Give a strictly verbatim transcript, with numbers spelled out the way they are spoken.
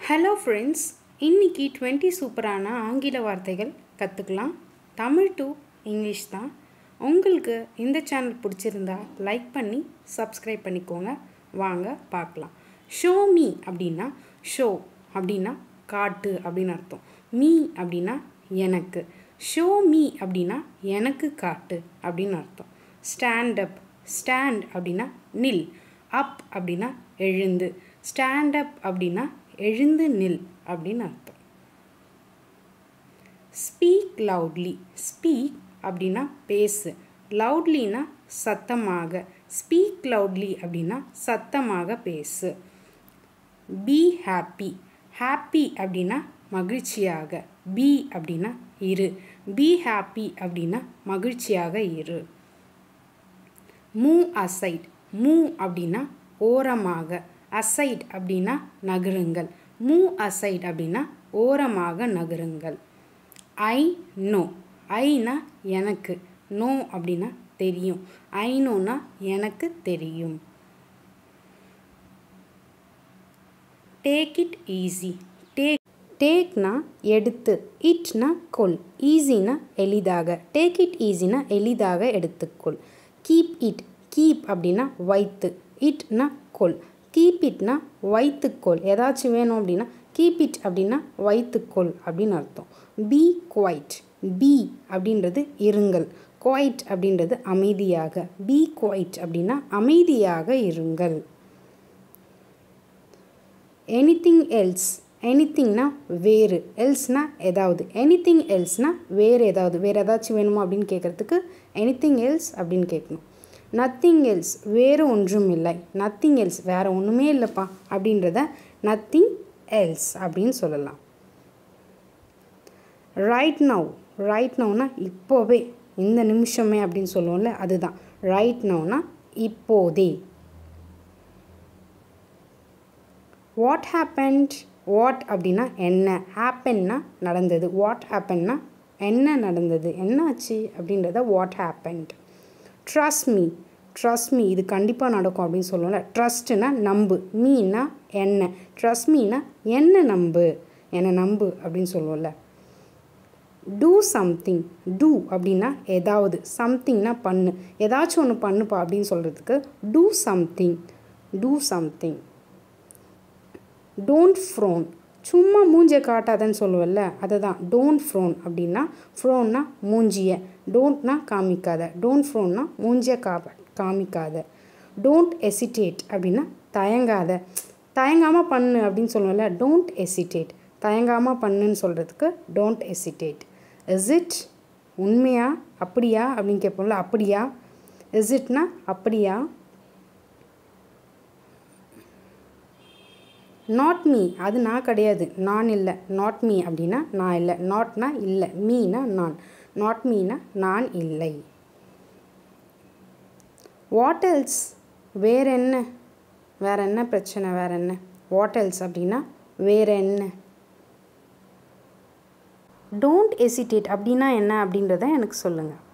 Hello friends, இன்னைக்கு twenty சூப்பரான ஆங்கில வார்த்தைகள் கத்துக்கலாம். தமிழ் டு இங்கிலீஷ் தான். உங்களுக்கு இந்த சேனல் பிடிச்சிருந்தா லைக் பண்ணி சப்ஸ்கிரைப் பண்ணிக்கோங்க. வாங்க பார்க்கலாம். Show me அப்படினா show அப்படினா காட்டு அப்படினு அர்த்தம். Me அப்படினா எனக்கு. Show me அப்படினா எனக்கு காட்டு அப்படினு அர்த்தம். Stand up, stand அப்படினா நில். Up அப்படினா எழுந்து. Stand up அப்படினா எழுந்து நில் அப்படின்னு அர்த்தம். Speak loudly. Speak அப்படினா பேசு. Loudlyனா சத்தமாக. Speak loudly அப்படினா சத்தமாக பேசு. Be happy. Happy அப்படினா மகிழ்ச்சியாக. Be அப்படினா இரு. Be happy அப்படினா மகிழ்ச்சியாக இரு. Move aside. Move அப்படினா ஓரமாக. Aside அப்படினா நகருங்கள். Move aside அப்படினா ஓரமாக நகருங்கள். I know. ஐனா எனக்கு. know அப்படினா தெரியும். I knowனா எனக்கு தெரியும். Take it easy. Take takeனா எடுத்து. itனா கொள். easyனா எளிதாக. Take it easyனா எளிதாக எடுத்துக்கொள். Keep it. keep அப்படினா வைத்து. itனா கொள். keep itனா வைத்துக்கொள். ஏதாச்சும் வேணும் அப்படின்னா keep it அப்படின்னா வைத்துக்கொள் அப்படின்னு அர்த்தம். Be quiet. Be அப்படின்றது இருங்கள். Quiet அப்படின்றது அமைதியாக. Be quiet அப்படின்னா அமைதியாக இருங்கள். Anything else. anythingனா வேறு. elseனா ஏதாவது. anything elseனா வேறு ஏதாவது. வேறு ஏதாச்சும் வேணுமா அப்படின்னு கேட்குறதுக்கு anything else அப்படின்னு கேட்கணும். nothing else வேறு ஒன்றும் இல்லை. nothing else வேறு ஒன்றுமே இல்லைப்பா அப்படின்றத nothing else அப்படின்னு சொல்லலாம். right now. right nowனா இப்போவே இந்த நிமிஷமே அப்படின்னு சொல்லுவோம்ல அதுதான் right nowனா இப்போதே. what happened. what அப்படின்னா என்ன. happenedனா நடந்தது. what happenedனா என்ன நடந்தது என்னாச்சு அப்படின்றத what happened. Trust me. Trust me இது கண்டிப்பாக நடக்கும் அப்படின்னு சொல்லுவோம்ல. ட்ரஸ்ட்னா நம்பு. மீனா என்ன. ட்ரஸ்ட் மீனா என்ன நம்பு என்ன நம்பு அப்படின்னு சொல்லுவோம்ல. Do something. do அப்படின்னா ஏதாவது. somethingனா பண்ணு. ஏதாச்சும் ஒன்று பண்ணுப்பா அப்படின்னு சொல்கிறதுக்கு do something. do something. Don't frown. சும்மா மூஞ்சியை காட்டாதன்னு சொல்லுவல்ல அதை தான் டோன்ட் ஃப்ரோன் அப்படின்னா ஃப்ரோன்னா மூஞ்சியை. டோன்ட்னா காமிக்காத. டோன்ட் ஃப்ரோன்னா மூஞ்சியை கா காமிக்காத. டோன்ட் எசிட்டேட் அப்படின்னா தயங்காத. தயங்காமல் பண்ணு அப்படின்னு சொல்லுவல்ல டோன்ட் எசிட்டேட். தயங்காமல் பண்ணுன்னு சொல்கிறதுக்கு டோன்ட் எசிட்டேட். இஸ் இட் உண்மையா அப்படியா அப்படின்னு கேட்போம்ல அப்படியா. இஸ் இட்னா அப்படியா. நாட் மீ அது நான் கிடையாது. நான் இல்லை. நாட் மீ அப்படின்னா நான் இல்லை. நாட்னா இல்லை. மீனா நான். நாட் மீனா நான் இல்லை. வாட் எல்ஸ் வேற என்ன. வேற என்ன பிரச்சனை வேற என்ன. வாட் எல்ஸ் அப்படின்னா வேற என்ன. டோன்ட் எசிட்டேட் அப்படின்னா என்ன அப்படின்றத எனக்கு சொல்லுங்கள்.